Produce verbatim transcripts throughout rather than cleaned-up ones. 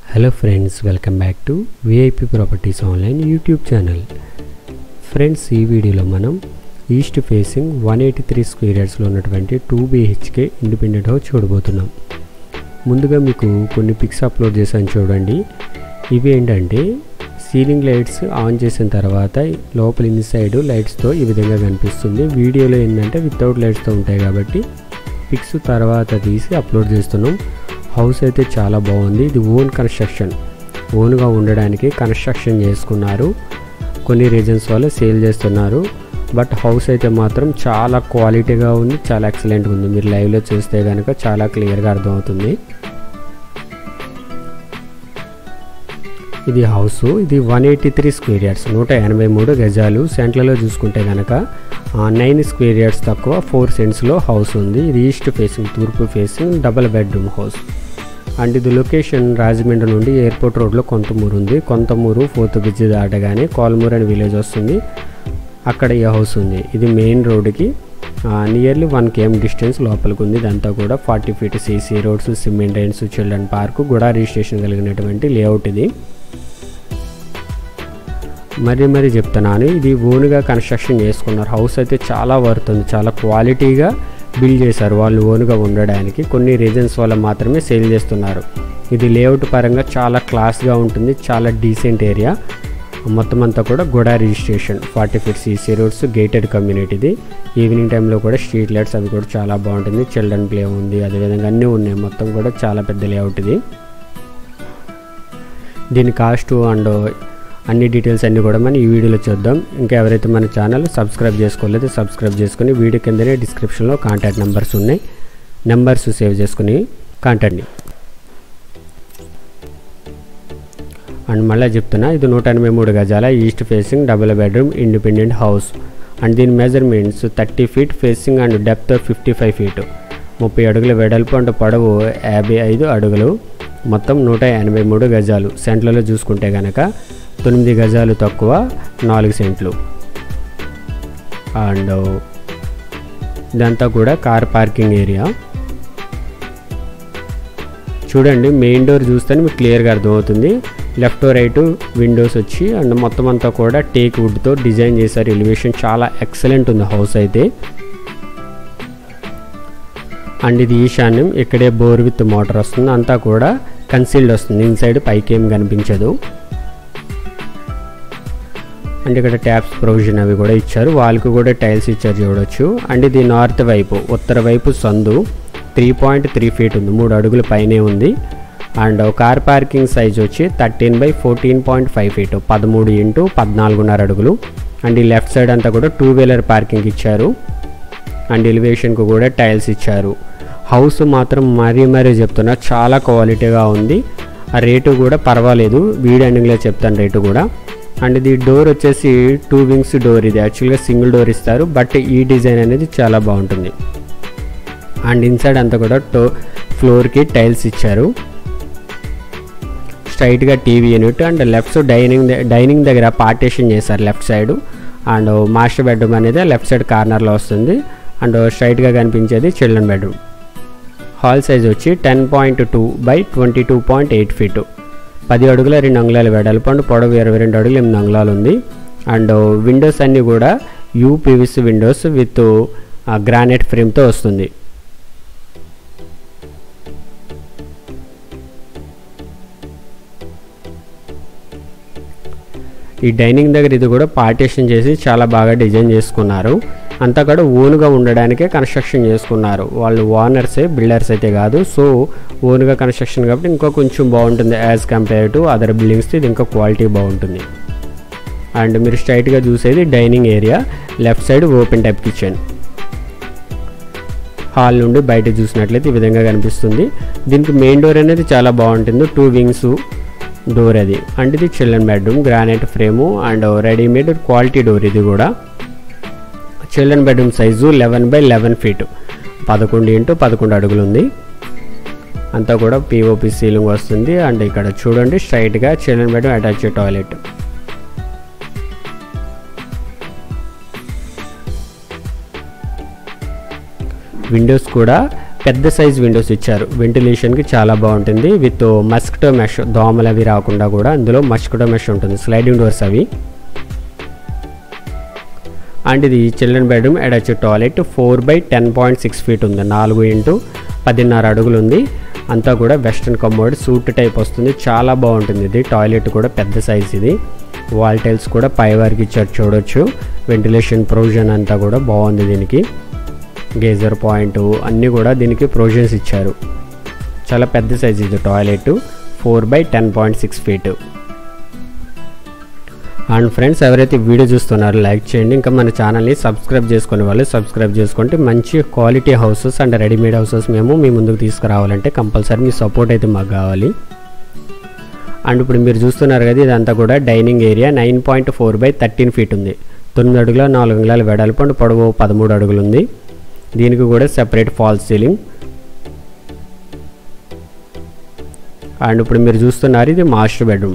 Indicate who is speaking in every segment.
Speaker 1: Hello friends, welcome back to V I P Properties Online YouTube channel. Friends, ఈ వీడియోలో మనం east facing one eighty three square యార్డ్స్లో ఉన్నటువంటి two BHK independent house చూడబోతున్నాం. ముందుగా మీకు కొన్ని పిక్స్ అప్లోడ్ చేశాను చూడండి. ఇవి ఏంటంటే సీలింగ్ లైట్స్ ఆన్ చేసిన తర్వాత లోపల ఇన్సైడ్ లైట్స్తో ఈ విధంగా కనిపిస్తుంది. వీడియోలో ఏంటంటే వితౌట్ లైట్స్తో ఉంటాయి కాబట్టి పిక్స్ తర్వాత తీసి అప్లోడ్ చేస్తున్నాం. హౌస్ అయితే చాలా బాగుంది. ఇది ఓన్ కన్స్ట్రక్షన్, ఓన్గా ఉండడానికి కన్స్ట్రక్షన్ చేసుకున్నారు. కొన్ని రీజన్స్ వల్ల సేల్ చేస్తున్నారు. బట్ హౌస్ అయితే మాత్రం చాలా క్వాలిటీగా ఉంది, చాలా ఎక్సలెంట్గా ఉంది. మీరు లైవ్లో చూస్తే కనుక చాలా క్లియర్గా అర్థమవుతుంది. ఇది హౌస్, ఇది one eighty three square yards, నూట ఎనభై మూడు గజాలు. సెంట్లలో చూసుకుంటే కనుక నైన్ స్క్వేర్ యార్డ్స్ తక్కువ ఫోర్ సెంట్స్లో హౌస్ ఉంది. ఇది ఈస్ట్ ఫేసింగ్, తూర్పు facing, double bedroom house. And ఇది లొకేషన్ రాజమండ్రి నుండి ఎయిర్పోర్ట్ రోడ్లో కొంతమూరు ఉంది. కొంతమూరు ఫోర్త్ బ్రిడ్జ్ దాటగానే కోల్మూరు అనే విలేజ్ వస్తుంది, అక్కడ ఈ హౌస్ ఉంది. ఇది మెయిన్ రోడ్డుకి నియర్లీ వన్ కేఎం డిస్టెన్స్ లోపలికి ఉంది. ఇదంతా కూడా forty feet CC roads, cement lines, children park, కూడా రిజిస్ట్రేషన్ కలిగినటువంటి లేఅవుట్ ఇది. మరీ మరీ చెప్తున్నాను, ఇది ఓన్గా కన్స్ట్రక్షన్ చేసుకున్నారు. హౌస్ అయితే చాలా వర్త్ ఉంది, చాలా క్వాలిటీగా బిల్డ్ చేశారు వాళ్ళు ఓన్గా ఉండడానికి. కొన్ని రీజన్స్ వల్ల మాత్రమే సేల్ చేస్తున్నారు. ఇది లేఅవుట్ పరంగా చాలా క్లాస్గా ఉంటుంది, చాలా డీసెంట్ ఏరియా. మొత్తం అంతా కూడా GUDA registration, forty feet CC roads, gated కమ్యూనిటీది. ఈవినింగ్ టైంలో కూడా స్ట్రీట్ లైట్స్ అవి కూడా చాలా బాగుంటుంది. చిల్డ్రన్ ప్లే ఉంది, అదేవిధంగా అన్నీ ఉన్నాయి. మొత్తం కూడా చాలా పెద్ద లేఅవుట్ ఇది. దీని కాస్ట్ అండ్ అన్ని డీటెయిల్స్ అన్నీ కూడా మనం ఈ వీడియోలో చూద్దాం. ఇంకా ఎవరైతే మన ఛానల్ సబ్స్క్రైబ్ చేసుకోలేదో సబ్స్క్రైబ్ చేసుకుని వీడియో కిందనే డిస్క్రిప్షన్లో కాంటాక్ట్ నెంబర్స్ ఉన్నాయి, నెంబర్స్ సేవ్ చేసుకుని కాంటాక్ట్ని. అండ్ మళ్ళీ చెప్తున్నా, ఇది నూట ఎనభై మూడు గజాల east facing double bedroom independent house. And దీని measurements thirty feet facing and depth fifty five feet ముప్పై అడుగుల వెడల్పు అండ్ పొడవు యాభై ఐదు అడుగులు. మొత్తం నూట ఎనభై మూడు గజాలు. సెంట్లలో చూసుకుంటే కనుక తొమ్మిది గజాలు తక్కువ నాలుగు సెంట్లు. అండ్ ఇదంతా కూడా కార్ పార్కింగ్ ఏరియా. చూడండి, మెయిన్ డోర్ చూస్తేనే మీకు క్లియర్గా అర్థమవుతుంది. లెఫ్ట్ రైట్ విండోస్ వచ్చి అండ్ మొత్తం అంతా కూడా టేక్ వుడ్తో డిజైన్ చేశారు. ఎలివేషన్ చాలా ఎక్సలెంట్ ఉంది హౌస్ అయితే. అండ్ ఇది ఈశాన్యం, ఇక్కడే బోర్ విత్ మోటార్ వస్తుంది. అంతా కూడా కన్సీల్డ్ వస్తుంది, ఇన్సైడ్ పైకి ఏం కనిపించదు. అండ్ ఇక్కడ ట్యాప్స్ ప్రొవిజన్ అవి కూడా ఇచ్చారు. వాళ్ళకి కూడా టైల్స్ ఇచ్చారు చూడొచ్చు. అండ్ ఇది నార్త్ వైపు, ఉత్తర వైపు సందు త్రీ పాయింట్ త్రీ ఫీట్ ఉంది, మూడు అడుగుల పైనే ఉంది. అండ్ కార్ పార్కింగ్ సైజ్ వచ్చి thirteen by fourteen point five feet పదమూడు ఇంటూ పద్నాలుగున్నర అడుగులు. అండ్ ఈ లెఫ్ట్ సైడ్ అంతా కూడా టూ వీలర్ పార్కింగ్ ఇచ్చారు. అండ్ ఎలివేషన్కు కూడా టైల్స్ ఇచ్చారు. హౌస్ మాత్రం మరీ మరీ చెప్తున్నా చాలా క్వాలిటీగా ఉంది. ఆ రేటు కూడా పర్వాలేదు, వీడియో ఎండింగ్లో చెప్తాను రేటు కూడా. అండ్ ఇది డోర్ వచ్చేసి టూ వింగ్స్ డోర్. ఇది యాక్చువల్గా సింగిల్ డోర్ ఇస్తారు, బట్ ఈ డిజైన్ అనేది చాలా బాగుంటుంది. అండ్ ఇన్సైడ్ అంతా కూడా టో ఫ్లోర్కి టైల్స్ ఇచ్చారు. స్ట్రైట్గా TV unit and left side dining dining దగ్గర పార్టీషన్ చేశారు left side. And master bedroom అనేది లెఫ్ట్ సైడ్ కార్నర్లో వస్తుంది. అండ్ స్ట్రైట్గా కనిపించేది చిల్డ్రన్ బెడ్రూమ్. హాల్ సైజ్ వచ్చి ten point two by twenty two point eight feet పది అడుగుల రెండు అంగుళాలు వెడల్పు అండ్ పొడవు ఇరవై రెండు అడుగులు ఎనిమిది అంగుళాలు ఉంది. అండ్ విండోస్ అన్నీ కూడా యూపీవీసీ విండోస్ విత్ గ్రానైట్ ఫ్రేమ్తో వస్తుంది. ఈ డైనింగ్ దగ్గర ఇది కూడా పార్టీషన్ చేసి చాలా బాగా డిజైన్ చేసుకున్నారు. అంతా కూడా ఓన్గా ఉండడానికే కన్స్ట్రక్షన్ చేసుకున్నారు. వాళ్ళు ఓనర్సే, బిల్డర్స్ అయితే కాదు. సో ఓన్గా కన్స్ట్రక్షన్ కాబట్టి ఇంకా కొంచెం బాగుంటుంది as compare to other buildings. ఇది ఇంకా క్వాలిటీ బాగుంటుంది. అండ్ మీరు స్ట్రైట్గా చూసేది dining area, left side open type kitchen. Hall నుండి బయట చూసినట్లయితే ఈ విధంగా కనిపిస్తుంది. దీనికి మెయిన్ డోర్ అనేది చాలా బాగుంటుంది, టూ వింగ్స్ డోర్ అది. అండ్ ఇది children bedroom, granite frame and readymade quality door. ఇది కూడా children bedroom size eleven by eleven feet పదకొండు ఇంటూ పదకొండు అడుగులు ఉంది. అంతా కూడా పిఓపి సీలింగ్ వస్తుంది. అండ్ ఇక్కడ చూడండి, స్ట్రైట్గా children bedroom attach toilet. Windows కూడా పెద్ద సైజ్ విండోస్ ఇచ్చారు, వెంటిలేషన్కి చాలా బాగుంటుంది. విత్ మస్కిటో మెష్, దోమలు అవి రాకుండా కూడా అందులో మస్కిటో మెష్ ఉంటుంది, స్లైడింగ్ డోర్స్ అవి. అండ్ ఇది children bedroom attached toilet, four by ten point six feet ఉంది, నాలుగు ఇంటూ పదిన్నర అడుగులు ఉంది. అంతా కూడా వెస్ట్రన్ కమోడ్ సూట్ టైప్ వస్తుంది, చాలా బాగుంటుంది. ఇది టాయిలెట్ కూడా పెద్ద సైజ్. ఇది వాల్ టైల్స్ కూడా పై వరకు ఇచ్చారు చూడొచ్చు. వెంటిలేషన్ ప్రొవిజన్ అంతా కూడా బాగుంది. దీనికి గేజర్ పాయింట్ అన్నీ కూడా దీనికి ప్రొవిజన్స్ ఇచ్చారు. చాలా పెద్ద సైజ్ ఇది toilet, four by ten point six feet. And friends, ఎవరైతే వీడియో చూస్తున్నారో లైక్ చేయండి. ఇంకా మన ఛానల్ని సబ్స్క్రైబ్ చేసుకునే వాళ్ళు సబ్స్క్రైబ్ చేసుకుంటే మంచి quality houses and readymade houses మేము మీ ముందుకు తీసుకురావాలంటే కంపల్సరీ మీ సపోర్ట్ అయితే మాకు కావాలి. అండ్ ఇప్పుడు మీరు చూస్తున్నారు కదా, ఇదంతా కూడా dining area, nine point four by thirteen feet ఉంది, తొమ్మిది అడుగుల నాలుగు అంగుళాల వెడల్పు అండ్ పొడవు పదమూడు అడుగులు ఉంది. దీనికి కూడా సెపరేట్ ఫాల్ సీలింగ్. అండ్ ఇప్పుడు మీరు చూస్తున్నారు ఇది మాస్టర్ బెడ్రూమ్,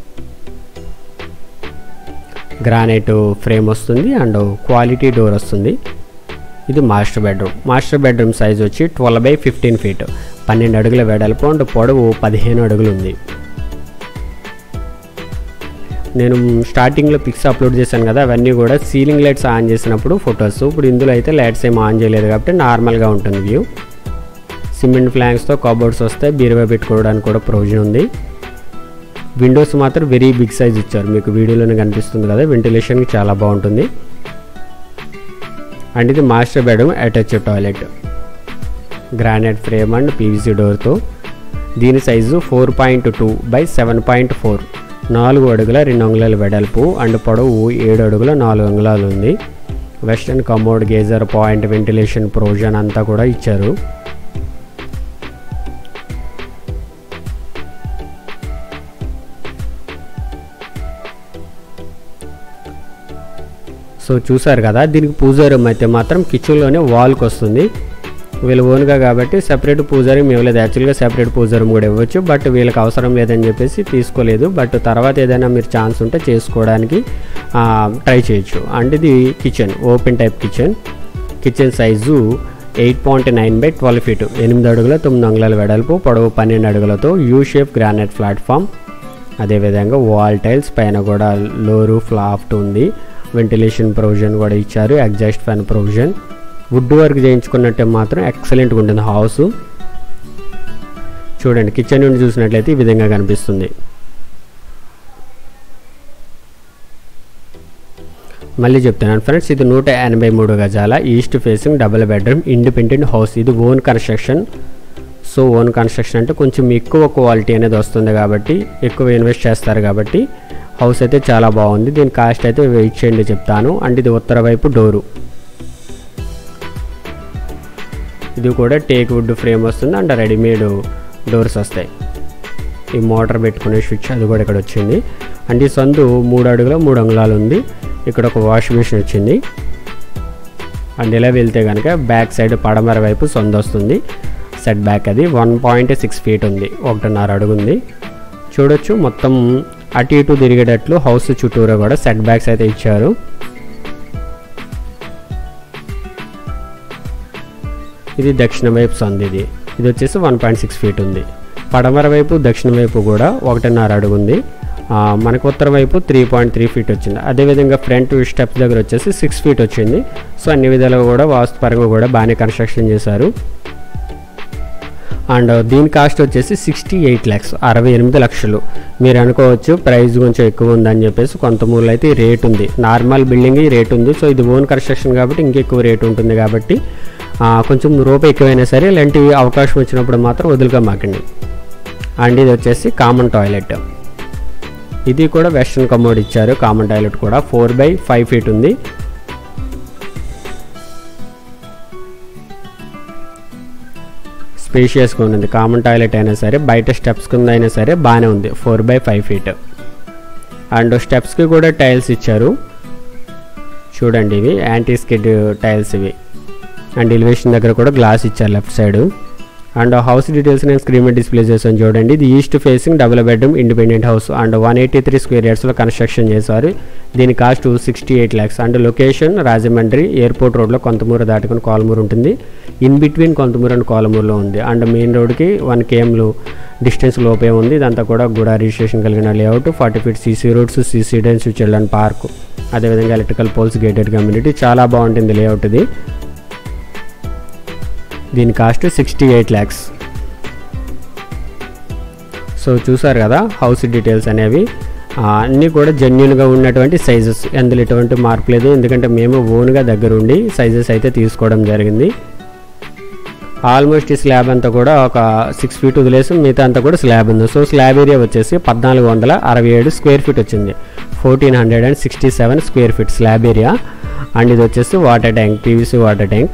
Speaker 1: గ్రానైట్ ఫ్రేమ్ వస్తుంది అండ్ క్వాలిటీ డోర్ వస్తుంది. ఇది master bedroom. Master bedroom size వచ్చి ట్వెల్వ్ బై ఫిఫ్టీన్ ఫీట్, పన్నెండు అడుగుల వెడల్పు అండ్ పొడవు పదిహేను అడుగులు ఉంది. నేను స్టార్టింగ్లో పిక్స్ అప్లోడ్ చేశాను కదా, అవన్నీ కూడా సీలింగ్ లైట్స్ ఆన్ చేసినప్పుడు ఫొటోస్. ఇప్పుడు ఇందులో అయితే లైట్స్ ఏం ఆన్ చేయలేదు కాబట్టి నార్మల్గా ఉంటుంది వ్యూ. సిమెంట్ ఫ్లాంక్స్తో కబోర్డ్స్ వస్తాయి, బీరువా పెట్టుకోవడానికి కూడా ప్రొవిజన్ ఉంది. విండోస్ మాత్రం వెరీ బిగ్ సైజ్ ఇచ్చారు, మీకు వీడియోలోనే కనిపిస్తుంది కదా. వెంటిలేషన్కి చాలా బాగుంటుంది. అండ్ ఇది master bedroom attached toilet, granite frame and PVC డోర్తో. దీని size four point two by seven point four, నాలుగు అడుగుల రెండు అంగుళాల వెడల్పు అండ్ పొడవు ఏడు అడుగుల నాలుగు అంగుళాలు ఉంది. Western commode, geyser point, ventilation provision అంతా కూడా ఇచ్చారు. సో చూసారు కదా, దీనికి పూజా రూమ్ అయితే మాత్రం కిచెన్లోనే వాల్కి వస్తుంది. వీళ్ళు ఓన్గా కాబట్టి సెపరేట్ పూజా రూమ్ ఇవ్వలేదు. యాక్చువల్గా సెపరేట్ పూజా రూమ్ కూడా ఇవ్వచ్చు, బట్ వీళ్ళకి అవసరం లేదని చెప్పేసి తీసుకోలేదు. బట్ తర్వాత ఏదైనా మీరు ఛాన్స్ ఉంటే చేసుకోవడానికి ట్రై చేయొచ్చు. అండ్ ఇది kitchen, open type kitchen. Kitchen size eight point nine by twelve feet, ఎనిమిది అడుగుల తొమ్మిది అంగుళాల వెడల్పు, పొడవు పన్నెండు అడుగులతో యూ షేప్ గ్రానైట్ ప్లాట్ఫామ్. అదేవిధంగా వాల్ టైల్స్, పైన కూడా లో రూఫ్ లాఫ్ట్ ఉంది. వెంటిలేషన్ ప్రొవిజన్ కూడా ఇచ్చారు, exhaust fan provision. Wood work చేయించుకున్నట్టే మాత్రం ఎక్సలెంట్గా ఉంటుంది హౌస్. చూడండి, కిచెన్ నుండి చూసినట్లయితే ఈ విధంగా కనిపిస్తుంది. మళ్ళీ చెప్తున్నాను ఫ్రెండ్స్, ఇది నూట ఎనభై మూడు గజాల east facing double bedroom independent house. ఇది own construction. So own construction అంటే కొంచెం ఎక్కువ క్వాలిటీ అనేది వస్తుంది కాబట్టి, ఎక్కువ ఇన్వెస్ట్ చేస్తారు కాబట్టి హౌస్ అయితే చాలా బాగుంది. దీని కాస్ట్ అయితే వెయిట్ చేయండి చెప్తాను. అండ్ ఇది ఉత్తర వైపు డోరు, ఇది కూడా టేక్ వుడ్ ఫ్రేమ్ వస్తుంది అండ్ రెడీమేడ్ డోర్స్ వస్తాయి. ఈ మోటార్ పెట్టుకునే స్విచ్ అది కూడా ఇక్కడ వచ్చింది. అండ్ ఈ సందు మూడు అడుగుల మూడు అంగుళాలు ఉంది. ఇక్కడ ఒక వాష్ మిషన్ వచ్చింది. అండ్ ఇలా వెళ్తే కనుక బ్యాక్ సైడ్ పడమర వైపు సందు వస్తుంది. సెట్ బ్యాక్ అది వన్ పాయింట్ సిక్స్ ఫీట్ ఉంది, ఒకటిన్నర అడుగు ఉంది. చూడొచ్చు, మొత్తం అటు ఇటు తిరిగేటట్లు హౌస్ చుట్టూరా కూడా సెట్ బ్యాక్స్ అయితే ఇచ్చారు. ఇది దక్షిణ వైపు సందు. ఇది ఇది వచ్చేసి వన్ పాయింట్ సిక్స్ ఫీట్ ఉంది. పడమర వైపు దక్షిణ వైపు కూడా ఒకటిన్నర అడుగు ఉంది. మనకు ఉత్తర వైపు త్రీ పాయింట్ త్రీ ఫీట్ వచ్చింది. అదేవిధంగా ఫ్రంట్ స్టెప్స్ దగ్గర వచ్చేసి సిక్స్ ఫీట్ వచ్చింది. సో అన్ని విధాలుగా కూడా వాస్తుపరంగా కూడా బాగానే కన్స్ట్రక్షన్ చేశారు. అండ్ దీని కాస్ట్ వచ్చేసి సిక్స్టీ ఎయిట్ ల్యాక్స్, అరవై ఎనిమిది లక్షలు. మీరు అనుకోవచ్చు ప్రైస్ కొంచెం ఎక్కువ ఉందని చెప్పేసి. కొంత మూలు అయితే రేట్ ఉంది, నార్మల్ బిల్డింగ్ రేట్ ఉంది. సో ఇది ఓన్ కన్స్ట్రక్షన్ కాబట్టి ఇంకెక్కువ రేట్ ఉంటుంది కాబట్టి కొంచెం రూపాయి ఎక్కువైనా సరే ఇలాంటి అవకాశం వచ్చినప్పుడు మాత్రం వదులుకోమాకండి. అండ్ ఇది వచ్చేసి కామన్ టాయిలెట్. ఇది కూడా వెస్ట్రన్ కమోడ్ ఇచ్చారు. కామన్ టాయిలెట్ కూడా ఫోర్ బై ఫైవ్ ఫీట్ ఉంది. స్పేషియస్గా ఉంది. కామన్ టాయిలెట్ అయినా సరే, బయట స్టెప్స్ కింద అయినా సరే బాగానే ఉంది. Four by five feet. And స్టెప్స్కి కూడా టైల్స్ ఇచ్చారు. చూడండి, ఇవి యాంటీ స్కిడ్ టైల్స్ ఇవి. అండ్ ఎలివేషన్ దగ్గర కూడా గ్లాస్ ఇచ్చారు left side. And house details నేను స్క్రీన్ మీద డిస్ప్లే చేశాను చూడండి. ఇది east facing double bedroom independent house and one eighty three square యార్డ్స్లో కన్స్ట్రక్షన్ చేశారు. దీని cost sixty eight lakhs and location Rajahmundry airport రోడ్లో కొంతమూరు దాటుకుని కోలమూరు ఉంటుంది. ఇన్ బిట్వీన్ కొంతమూరు అండ్ కోలమూరులో ఉంది. అండ్ మెయిన్ రోడ్కి వన్ కేఎంలు డిస్టెన్స్ లోపే ఉంది. ఇదంతా కూడా గుడా రిజిస్ట్రేషన్ కలిగిన layout, forty feet CC roads, CC డెన్స్, చిల్డ్రన్ పార్క్, అదేవిధంగా ఎలక్ట్రికల్ పోల్స్, గేటెడ్ కమ్యూనిటీ. చాలా బాగుంటుంది లేఅవుట్ ఇది. దీని cost sixty eight lakhs. So చూసారు కదా హౌస్ డీటెయిల్స్ అనేవి అన్నీ కూడా జెన్యున్గా ఉన్నటువంటి సైజెస్, అందులో ఎటువంటి మార్పు లేదు. ఎందుకంటే మేము ఓన్గా దగ్గరుండి సైజెస్ అయితే తీసుకోవడం జరిగింది. ఆల్మోస్ట్ ఈ స్లాబ్ అంతా కూడా ఒక సిక్స్ ఫీట్ వదిలేసి మిగతా అంతా కూడా స్లాబ్ ఉంది. సో స్లాబ్ ఏరియా వచ్చేసి పద్నాలుగు వందల అరవై ఏడు స్క్వేర్ ఫీట్ వచ్చింది. Fourteen hundred and sixty seven square feet slab area. And ఇది వచ్చేసి water tank, PVC water tank.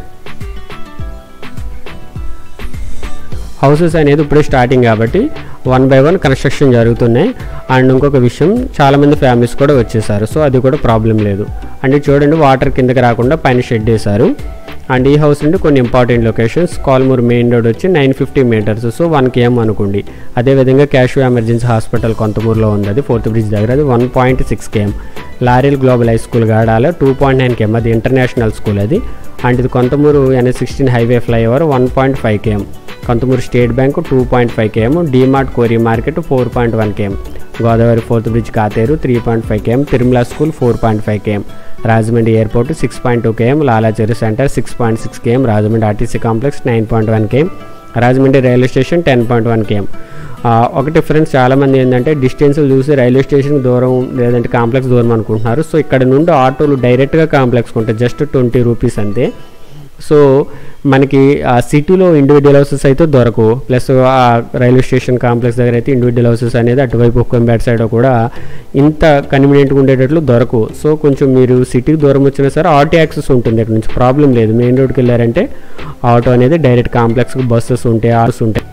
Speaker 1: Houses అనేది ఇప్పుడే స్టార్టింగ్ కాబట్టి వన్ బై వన్ కన్స్ట్రక్షన్ జరుగుతున్నాయి. అండ్ ఇంకొక విషయం, చాలామంది ఫ్యామిలీస్ కూడా వచ్చేసారు. సో అది కూడా ప్రాబ్లం లేదు. అండ్ చూడండి వాటర్ కిందకి రాకుండా పైన షెడ్ వేశారు. అండ్ ఈ హౌస్ నుండి కొన్ని important locations, Kolamuru main road వచ్చి nine fifty metres, so one KM అనుకోండి. అదేవిధంగా క్యాషు ఎమర్జెన్సీ హాస్పిటల్ కొంతమూరులో ఉంది, అది ఫోర్త్ బ్రిడ్జ్ దగ్గర, అది one point six KM. Laurel Global High School గాడాల టూ పాయింట్ నైన్ కేఎం, అది ఇంటర్నేషనల్ స్కూల్ అది. అండ్ ఇది Konthamuru NH sixteen highway flyover one point five KM. Konthamuru state bank two point five KM. DMart కోరి market four point one KM. Godavari fourth bridge Katheru three point five KM. Tirumala school four point five KM. Rajahmundry airport six point two KM. Lalacheru centre six point six KM. Rajahmundry RTC complex nine point one KM. Rajahmundry railway station ten point one KM. ఒక difference చాలామంది ఏంటంటే డిస్టెన్స్లు చూసి railway station దూరం లేదంటే complex దూరం అనుకుంటున్నారు. So ఇక్కడ నుండి ఆటోలు డైరెక్ట్గా కాంప్లెక్స్కి ఉంటాయి, జస్ట్ ట్వంటీ రూపీస్ అంతే. సో మనకి ఆ సిటీలో ఇండివిజువల్ హౌసెస్ అయితే దొరకవు. ప్లస్ ఆ రైల్వే స్టేషన్ కాంప్లెక్స్ దగ్గర అయితే ఇండివిజువల్ హౌసెస్ అనేది అటువైపు కొంబేట్ సైడ్ కూడా ఇంత కన్వీనియంట్గా ఉండేటట్లు దొరకవు. సో కొంచెం మీరు సిటీకి దూరం వచ్చినా సరే ఆటో యాక్సెస్ ఉంటుంది, ఇక్కడ నుంచి ప్రాబ్లం లేదు. మెయిన్ రోడ్కి వెళ్ళారంటే ఆటో అనేది డైరెక్ట్ కాంప్లెక్స్కి బస్సెస్ ఉంటాయి, ఆటోస్ ఉంటాయి.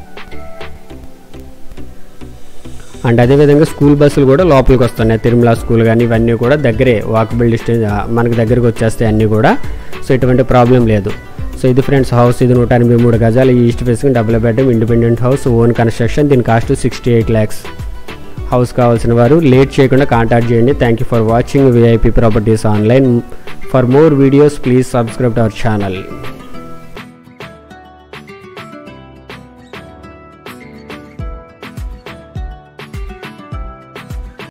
Speaker 1: అండ్ అదేవిధంగా స్కూల్ బస్సులు కూడా లోపలికి వస్తున్నాయి. తిరుమల స్కూల్ కానీ ఇవన్నీ కూడా దగ్గరే, వాకబుల్ డిస్టెన్స్ మనకి దగ్గరికి వచ్చేస్తాయి అన్నీ కూడా. సో ఎటువంటి ప్రాబ్లం లేదు. సో ఇది ఫ్రెండ్స్ హౌస్, ఇది నూట ఎనభై మూడు గజాలు east facing double bedroom independent house, own construction. దీని cost sixty eight lakhs. House కావాల్సిన వారు లేట్ చేయకుండా కాంటాక్ట్ చేయండి. Thank you for watching VIP properties online. For more videos please subscribe to our channel.